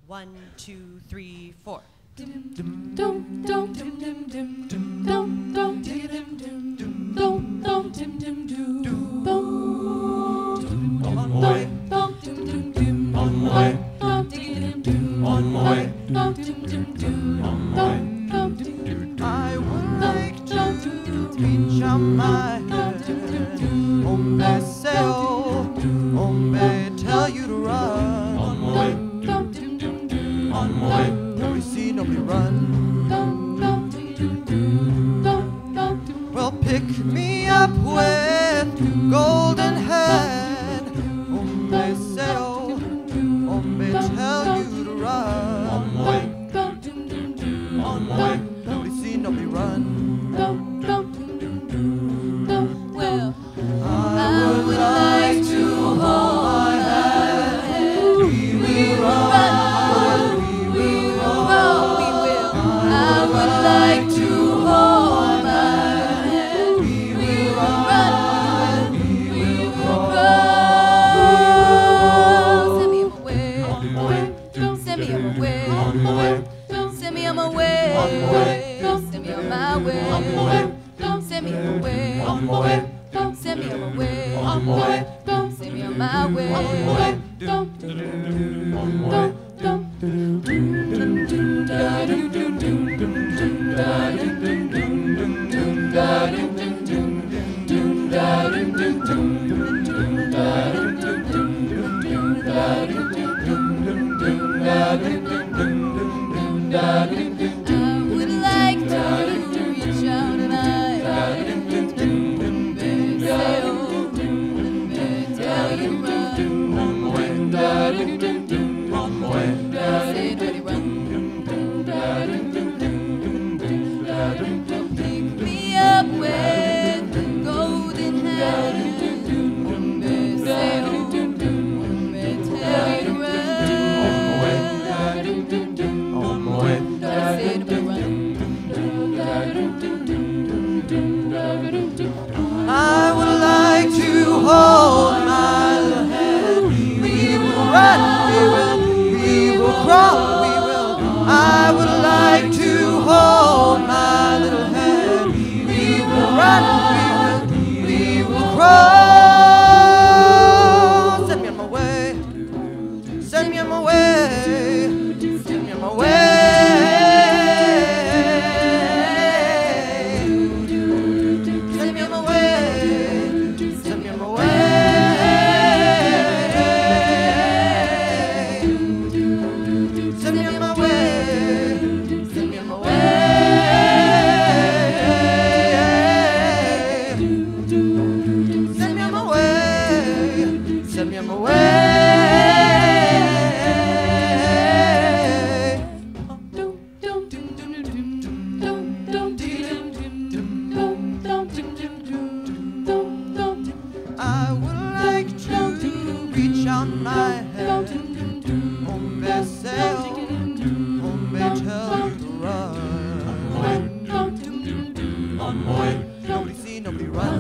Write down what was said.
1, 2, 3, 4. I would like to reach out my hand, hombre, sail, hombre, tell you to run. On my way, on my way. Nobody see, nobody run. Well, pick me up with golden hand, hombre, sail, hombre, tell you to run. On my way, on my way. Nobody see, nobody run. Well, I would like to hold my hand. We will run. We will run. we will. I would like to hold my hand. We will run. We will run. Send me on my way. Send me on my way. Send me on my way. Send me on my way. Send me on my way. Send me on my way. Send me on my way. I would like to reach out and tell you run. Say dirty run. Pick me up with golden hand. Say tell you to run. Say to run. I would like to hold my little hand. We will run, we will crawl, we will. I would like to hold my little hand. We will run, we will crawl. Send me on my way. Send me on my way. Send me on my way. Send me on my way. Send me on my way. Send me on my way. Send me on my way. Send me on my way. Send me on my way. I would like to reach out my hand, hombre, sail, hombre, tell you to run. On my way, Nobody see, nobody run.